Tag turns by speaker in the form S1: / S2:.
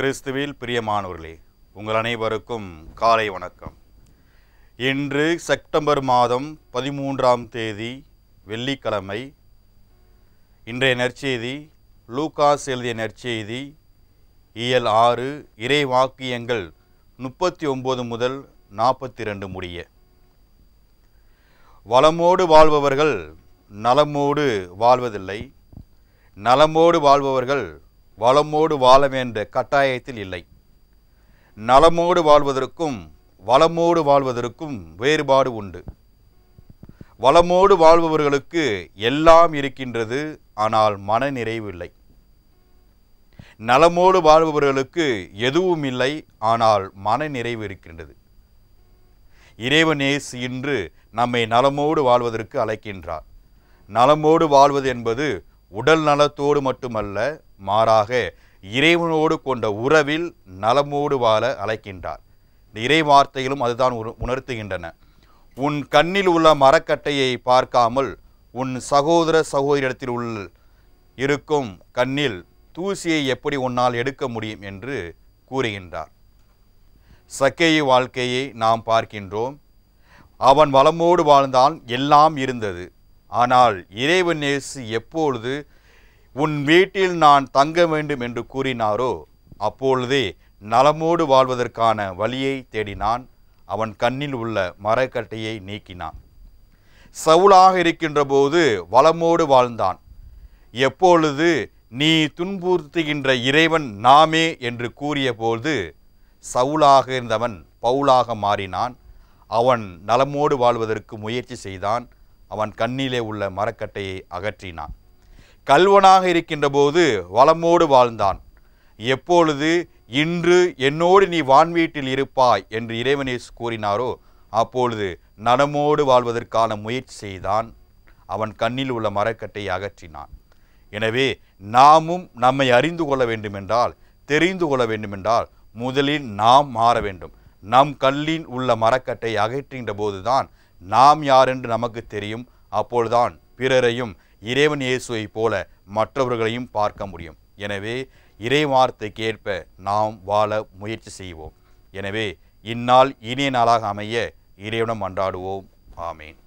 S1: கிறிஸ்துவில் பிரியமானவர்களே, உங்கள் அனைவருக்கும் காலை வணக்கம். இன்று செப்டம்பர் மாதம் 13ஆம் தேதி வெள்ளிக்கிழமை. இன்றைய நற்செய்தி லூகாஸ் எழுதிய நற்செய்தி இயல் 6 இறை வாக்கியங்கள் 39 முதல் 42 முடிய. வளமோடு வாழ்பவர்கள் நலமோடு வாழ்வதில்லை, நலமோடு வாழ்பவர்கள் வளமோடு வாழ வேண்ட கட்டாயத்தில் இல்லை. நலமோடு வாழ்வதற்கும் வளமோடு வாழ்வதற்கும் வேறுபாடு உண்டு. வளமோடு வாழ்பவர்களுக்கு எல்லாம் இருக்கின்றது, ஆனால் மன நிறைவு இல்லை. நலமோடு வாழ்பவர்களுக்கு எதுவும் இல்லை, ஆனால் மன நிறைவு இருக்கின்றது. இறைவன் இயேசு இன்று நம்மை நலமோடு வாழ்வதற்கு அழைக்கின்றார். நலமோடு வாழ்வது என்பது உடல் நலத்தோடு மட்டுமல்ல, மாறாக இறைவனோடு கொண்ட உறவில் நலமோடு வாழ அழைக்கின்றார். இந்த இறை வார்த்தைகளும் அதுதான் உணர்த்துகின்றன. உன் கண்ணில் உள்ள மரக்கட்டையை பார்க்காமல் உன் சகோதர சகோதரிடத்தில் இருக்கும் கண்ணில் தூசியை எப்படி உன்னால் எடுக்க முடியும் என்று கூறுகின்றார். சக்கேயு வாழ்க்கையை நாம் பார்க்கின்றோம். அவன் வளமோடு வாழ்ந்தான், எல்லாம் இருந்தது. ஆனால் இறைவன் இயேசு எப்பொழுது உன் வீட்டில் நான் தங்க வேண்டும் என்று கூறினாரோ அப்பொழுதே நலமோடு வாழ்வதற்கான வழியை தேடினான். அவன் கண்ணில் உள்ள மரக்கட்டையை நீக்கினான். சவுலாக இருக்கின்ற போது வளமோடு வாழ்ந்தான். எப்பொழுது நீ துன்புறுத்துகின்ற இறைவன் நாமே என்று கூறிய போது சவுலாக இருந்தவன் பவுலாக மாறினான். அவன் நலமோடு வாழ்வதற்கு முயற்சி செய்தான். அவன் கண்ணிலே உள்ள மரக்கட்டையை அகற்றினான். கல்வனாக இருக்கின்ற போது வளமோடு வாழ்ந்தான். எப்பொழுது இன்று என்னோடு நீ வான்வீட்டில் இருப்பாய் என்று இறைவன் இயேசு கூறினாரோ அப்பொழுது நலமோடு வாழ்வதற்கான முயற்சி செய்தான். அவன் கண்ணில் உள்ள மரக்கட்டையை அகற்றினான். எனவே நாமும் நம்மை அறிந்து கொள்ள வேண்டுமென்றால், தெரிந்து கொள்ள வேண்டுமென்றால் முதலில் நாம் மாற வேண்டும். நம் கல்லில் உள்ள மரக்கட்டை அகற்றுகின்ற போதுதான் நாம் யார் என்று நமக்கு தெரியும். அப்பொழுதுதான் பிறரையும் இறைவன் இயேசுவை போல மற்றவர்களையும் பார்க்க முடியும். எனவே இறை வார்த்தைக்கு ஏற்ப நாம் வாழ முயற்சி செய்வோம். எனவே இந்நாள் இனிய நாளாக அமைய இறைவனிடம் மன்றாடுவோம். ஆமேன்.